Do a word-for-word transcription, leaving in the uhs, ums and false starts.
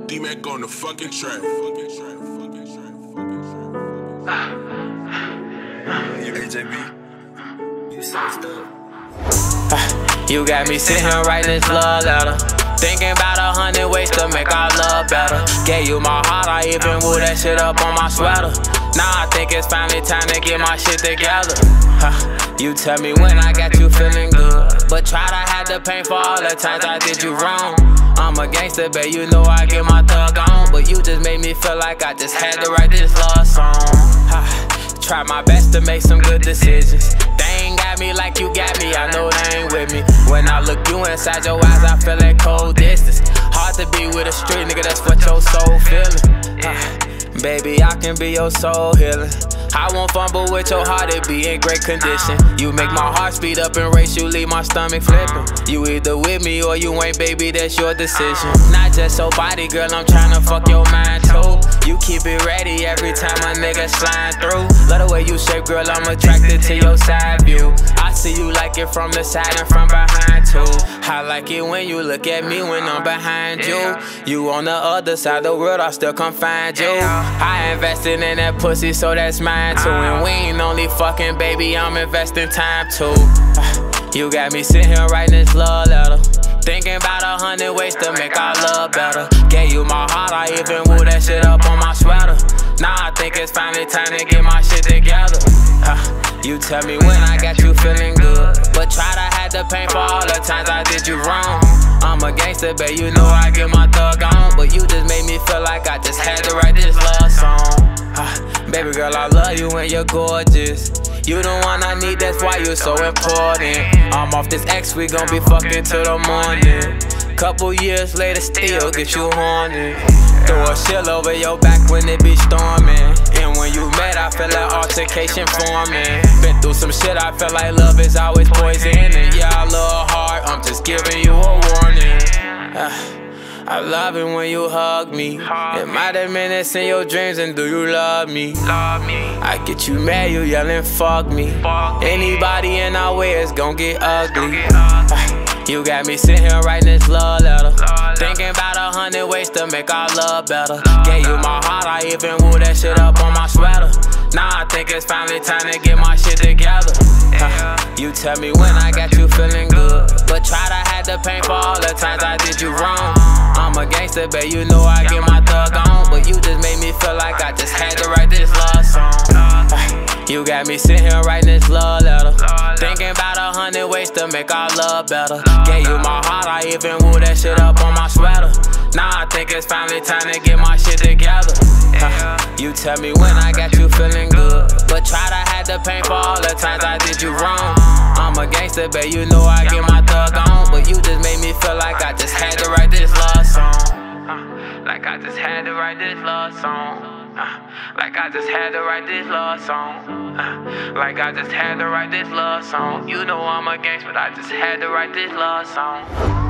D-Mac on the fucking track. You A J B, you sized up. You got me sitting here writing this love letter, thinking about a hundred ways to make our love better. Gave you my heart, I even wore that shit up on my sweater. Now I think it's finally time to get my shit together. You tell me when I got you feeling good, but try to hide the pain for all the times I did you wrong. I'm a gangster, babe, you know I get my thug on, but you just made me feel like I just had to write this love song. Try my best to make some good decisions. They ain't got me like you got me, I know they ain't with me. When I look you inside your eyes, I feel that cold distance. Hard to be with a street nigga, that's what your soul feeling. uh, Baby, I can be your soul healing. I won't fumble with your heart, it be in great condition. You make my heart speed up and race, you leave my stomach flipping. You either with me or you ain't, baby, that's your decision. Not just your body, girl, I'm tryna fuck your mind too. You keep it ready every time a nigga slide through. Love the way you shape, girl, I'm attracted to your side view. I see you like it from the side and from behind too. I like it when you look at me when I'm behind you. You on the other side of the world, I still come find you. I invested in that pussy, so that's mine too. And we ain't only fucking, baby, I'm investing time too. You got me sitting here writing this love letter, thinking about a hundred ways to make our love better. Gave you my heart, I even wore that shit up on my sweater. Now I think it's finally time to get my shit together. You tell me when I got you feeling good, but try to hide the pain for all the times I did you wrong. I'm a gangster, babe, you know I get my thug on, but you just made me feel like I just had to write this love song. Baby girl, I love you and you're gorgeous. You the one I need, that's why you're so important. I'm off this X, we gon' be fucking till the morning. Couple years later, still get you horny. Throw a shield over your back when it be storming. And when you met, I feel like altercation forming. Been through some shit, I feel like love is always poison. And yeah, I love hard, I'm just giving you a warning. uh. I love it when you hug me. It might have been this in your dreams, and do you love me? I get you mad, you yelling fuck me. Anybody in our way is gon' get ugly. You got me sitting here writing this love letter, thinking about a hundred ways to make our love better. Gave you my heart, I even wore that shit up on my sweater. Now I think it's finally time to get my shit together. You tell me when I got you feeling good, but try to hide the pain for all the times I did you wrong. I'm a gangster, babe, you know I get my thug on, but you just made me feel like I just had to write this love song. You got me sitting here writing this love letter, thinking about a hundred ways to make our love better. Gave you my heart, I even wore that shit up on my sweater. Now I think it's finally time to get my shit together. You tell me when I got you feeling good, but try to hide the pain for all the times I did you wrong. I'm a gangster, babe, you know I get my thug on, but you just made me feel like I just had to write this love song. Like I just had to write this love song. Like I just had to write this love song. Like I just had to write this love song. You know I'm a gangster, but I just had to write this love song.